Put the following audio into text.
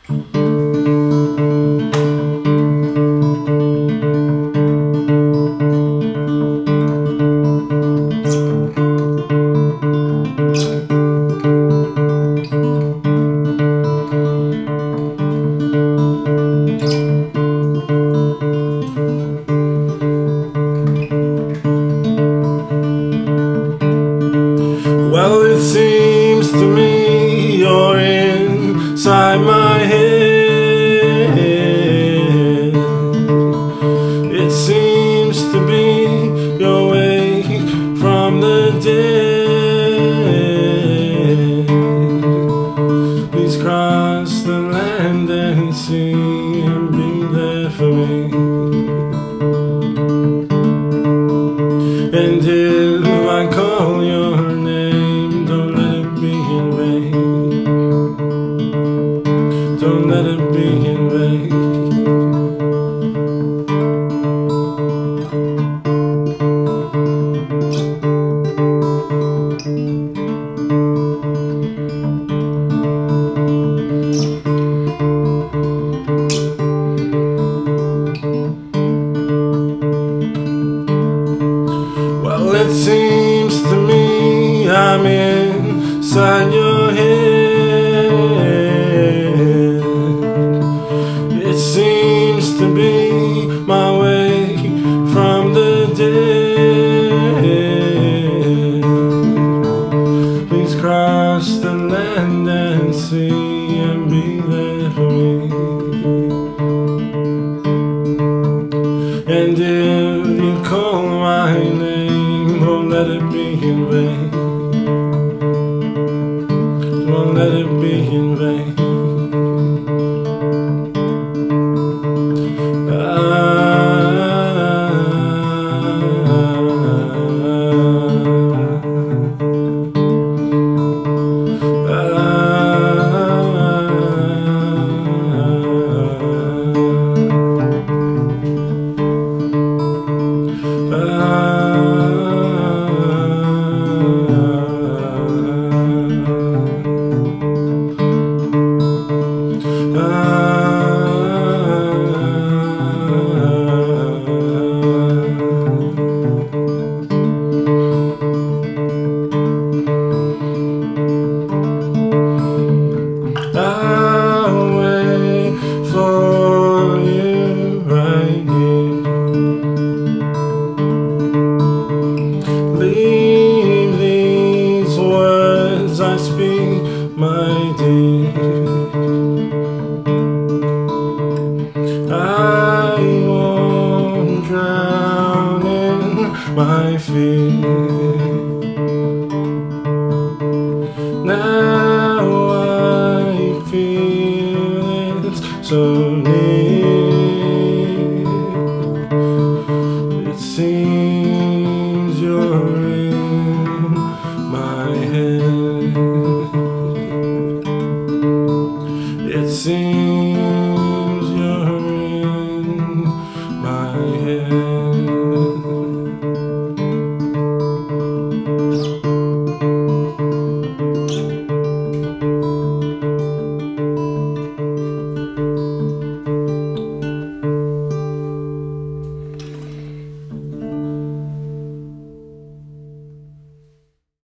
Well, it seems to me you're inside my head. It seems to be you're awake from the dead. Please cross the land and sea and be there for me. And if I call your name, don't let it be in vain. Don't let it be in vain. Well, it seems to me I'm inside your head. It seems to be my way from the dead. Please cross the land and sea and be there for me. And if you call my name, don't let it be in vain. Don't let it be in vain. I'll wait for you right here. Leave these words I speak, my dear. I won't drown in my fear. Now I feel it's so near.